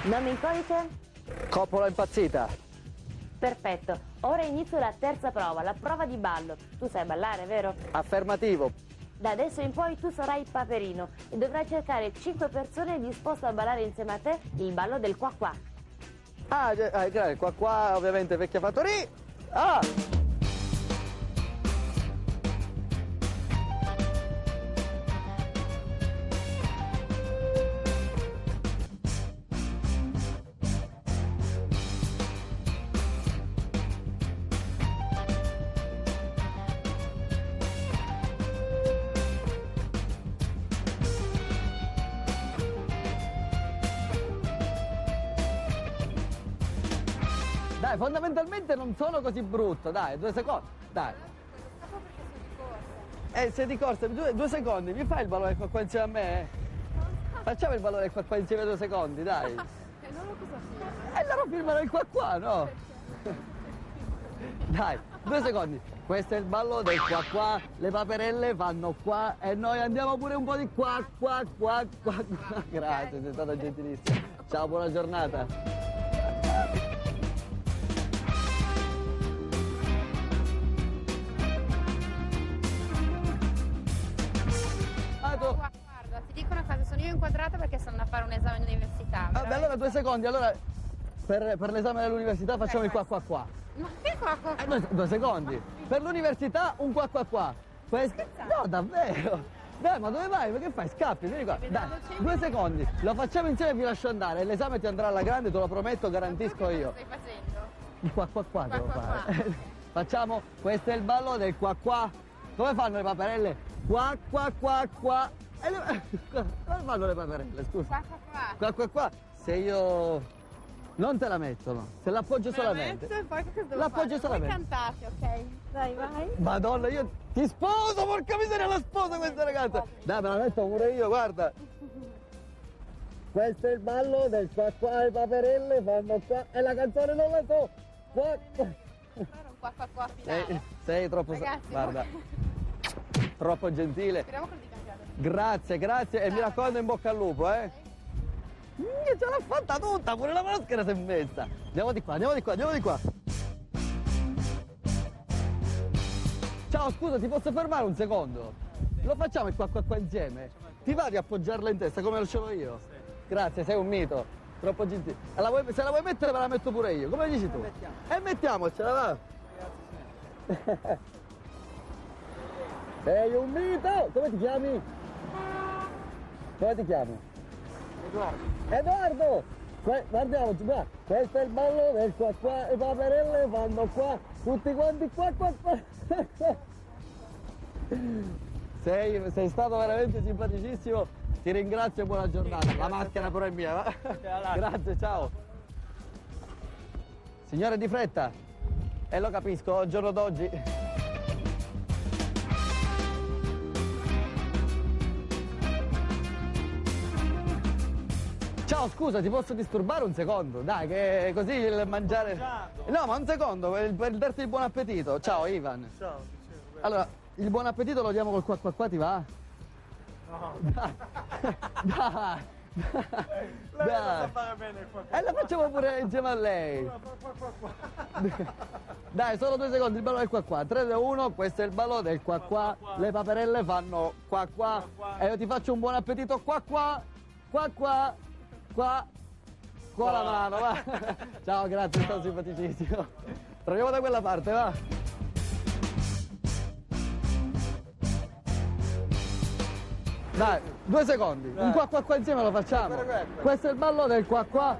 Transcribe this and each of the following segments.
Nome in codice? Coppola impazzita. Perfetto. Ora inizio la terza prova, la prova di ballo. Tu sai ballare, vero? Affermativo. Da adesso in poi tu sarai Paperino e dovrai cercare 5 persone disposte a ballare insieme a te il ballo del qua qua. Ah, qua ovviamente vecchia fattoria. Ah! Dai, fondamentalmente non sono così brutto, dai, 2 secondi, dai. Sei di corsa, 2 secondi, mi fai il valore qua qua insieme a me? Facciamo il valore qua qua insieme 2 secondi, dai. Non lo cosa filmare. E allora filmano il qua qua, no? Dai, 2 secondi. Questo è il ballo del qua qua, le paperelle vanno qua e noi andiamo pure un po' di qua qua qua qua qua. Grazie, sei stata gentilissima. Ciao, buona giornata. Guarda, ti dico una cosa, sono io inquadrata perché sono da fare un esame all'università. Vabbè, allora 2 secondi, allora per l'esame dell'università facciamo il qua qua qua. Ma che qua qua? 2 secondi. Per l'università un qua qua qua. No, davvero. Dai, ma dove vai? Ma che fai? Scappi, vieni qua. Dai, 2 secondi. Lo facciamo insieme e vi lascio andare. L'esame ti andrà alla grande, te lo prometto, garantisco io. Cosa stai facendo? Il qua qua qua devo qua fare. Facciamo, questo è il ballo del qua qua. Come fanno le paperelle? Qua qua qua qua. Come fanno le paperelle, scusa? Qua qua qua. Qua qua qua. Se io non te la mettono, se l'appoggio solamente. E poi che cosa devo L'appoggio fare? solamente. Voi cantate, ok? Dai, vai. Madonna, io ti sposo, porca miseria, la sposo questa ragazza. Dai, me la metto pure io, guarda. Questo è il ballo del qua qua, le paperelle fanno qua. E la canzone non la so. Qua qua. Allora un qua qua qua finale. Sei troppo... Ragazzi, guarda, troppo gentile. Speriamo che lo dica anche adesso. Grazie, grazie. E mi raccomando, in bocca al lupo, eh. Ce l'ha fatta tutta, pure la maschera si è messa. Andiamo di qua, andiamo di qua, andiamo di qua. Ciao, scusa, ti posso fermare un secondo? Lo facciamo il qua qua qua insieme? Ti va di appoggiarla in testa come lo scelgo io? Sì. Grazie, sei un mito. Troppo gentile. Se la vuoi mettere me la metto pure io, come dici tu? E mettiamocela, va. Grazie. Sei un mito! Come ti chiami? Come ti chiami? Edoardo! Guardiamoci qua, questo è il ballo del qua qua, le paperelle vanno qua, tutti quanti qua qua qua. Sei stato veramente simpaticissimo, ti ringrazio e buona giornata. La maschera però è mia, va? Grazie, ciao. Signore di fretta, e lo capisco, al giorno d'oggi. Ciao, scusa, ti posso disturbare un secondo? Dai, che così il mangiare... No, ma un secondo, per darti il buon appetito. Ciao, Ivan. Ciao. Allora, il buon appetito lo diamo col qua qua qua, ti va? No. Dai. Dai. Lei lo sa fare bene qua. E lo facciamo pure insieme a lei. Dai, solo 2 secondi, il ballo del qua qua. 3, 2, 1, questo è il ballo del qua qua. Le paperelle fanno qua qua. E io ti faccio un buon appetito qua qua. Qua qua. Qua con la mano, va. Ciao, grazie, sono simpaticissimo. Proviamo da quella parte, va. Dai, 2 secondi. Un qua qua qua insieme lo facciamo. Questo è il ballo del qua qua.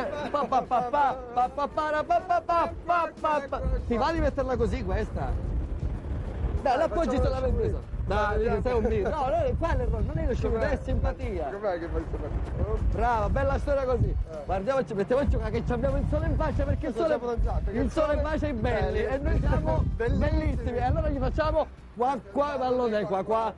Ti va di metterla così questa? Dai, l'appoggi solamente so. Dai, sei un mito. No, qua non è lo scemo, è simpatia. Com'è che fai simpatia? Brava, bella storia così. Guardiamoci, mettiamoci qua che abbiamo il sole in faccia perché il sole bacia i belli e noi siamo bellissimi. E allora gli facciamo qua qua ballo del qua qua.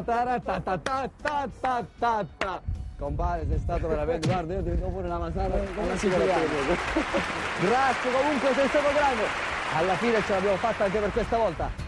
Compare, sei stato veramente, guarda, io ti vedo pure una masata alla siciliana. Grazie, comunque sei stato grande. Alla fine ce l'abbiamo fatta anche per questa volta.